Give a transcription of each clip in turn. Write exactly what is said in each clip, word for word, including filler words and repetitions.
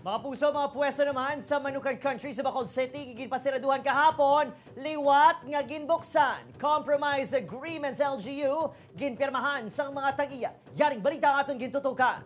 Mga puso, mga pwesto naman sa Manukan Country sa Bacolod City, gigin pasiraduhan kahapon, liwat nga ginbuksan. Compromise Agreements L G U, ginpirmahan sang mga tag-iya. Yaring balita ang aton gintutukan.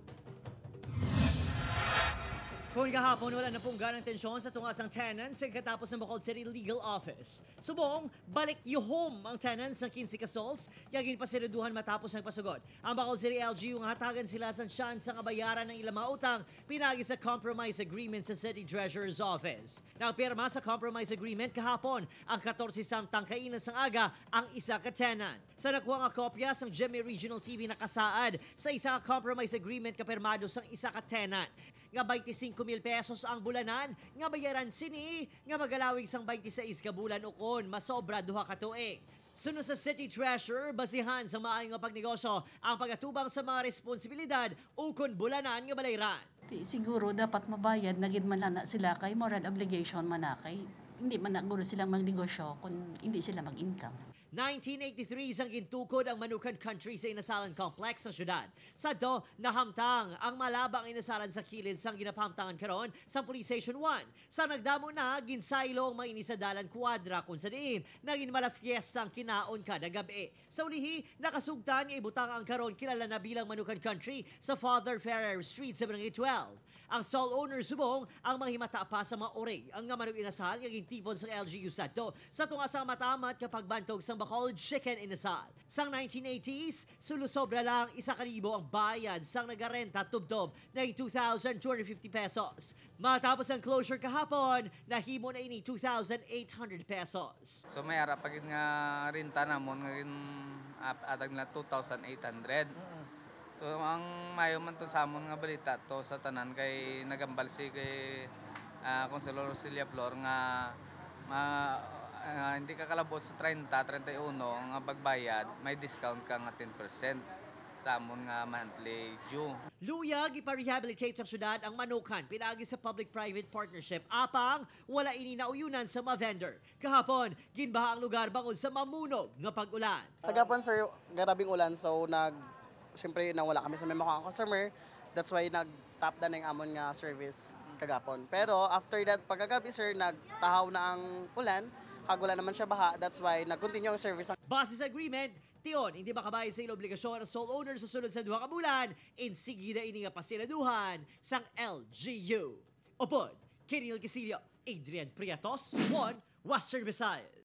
Kung kahapon, wala na pong ganang tensyon sa tungasang tenants sa katapos ng Bacolod City Legal Office. Subong, balik yuhom ang tenants ng quince Casols, yagin pasiraduhan matapos ng pasugod. Ang Bacolod City L G U nga hatagan sila sa chance ang kabayaran ng ilang mga utang, pinagi sa compromise agreement sa City Treasurer's Office. Nagpirma sa compromise agreement kahapon, ang fourteen samtang kainan sang aga ang isa ka tenant. Sa nakuha nga kopya sang G M A Regional T V nakasaad sa isa ka compromise agreement kapirmado sang isa ka tenant. Nga twenty-five mil pesos ang bulanan, nga bayaran sini, nga magalawig sang twenty-six ka bulan ukon, masobra duha ka tuig. Sunod sa City Treasurer, basihan sa maayong nga pagnegosyo ang pagatubang sa mga responsibilidad ukon bulanan nga balayran. Siguro dapat mabayad, naging man na sila kay moral obligation man na kay hindi man na guro silang magnegosyo kung hindi sila mag-income. nineteen eighty-three sang gintukod ang Manukan Country sa Inasalan Complex sa syudad. Sa do, nahamtang ang malabang inasalan sa kilid sang ginapamtangan karon sa Police Station one. Sa nagdamo na, ginsaylo ang mga inisadalan kwadra kung sa diin, naging mala fiesta ang kinaon kada gabi. Sa ulihi, nakasugtan nga ibutang ang karon kilala na bilang Manukan Country sa Father Ferrer Street sa Barangay twelve. Ang sole owner subong ang mga himata pa sa mga orig ang nga manug inasal nga gintipon sa L G U sadto sa tunga sa matamat kapag bantog sang Bacolod Chicken Inasal. Sang nineteen eighties, sulusobra lang isa kalibo ang bayad sang nagarenta tubdob na two thousand two hundred fifty pesos. Matapos ang closure kahapon, nahimo na ini two thousand eight hundred pesos. So may ara pagid nga renta namon nga atag na two thousand eight hundred. So ang mayo man to sa amon nga balita to sa tanan kay nagambal si kay uh, Consuelo Roselia Flor nga ma, uh, hindi ka kalabot sa thirty, thirty-one nga pagbayad, may discount ka nga ten percent sa amon nga monthly due. Luyag ipa-rehabilitate sa syudad ang Manukan pinagi sa public-private partnership apang wala ini nauyunan sa mga vendor. Kahapon, ginbaha ang lugar bangod sa mamunog nga pag-ulan. Kagapon sir, garabing ulan so nag siyempre nawala kami sa may mga customer. That's why nag-stop na ng amon nga service kagapon. Pero after that, pagkagabi sir, nagtahaw na ang ulan. Kagula naman siya baha. That's why nag-continue ang service. Base sa agreement, tiyon, hindi makabayad sa ilang obligasyon ang sole owner sa sunod sa duha ka bulan, insigida ini nga pasinaduhan sang L G U. Upod, Kenil Casillo, Adrian Priatos, One, Western Visayas.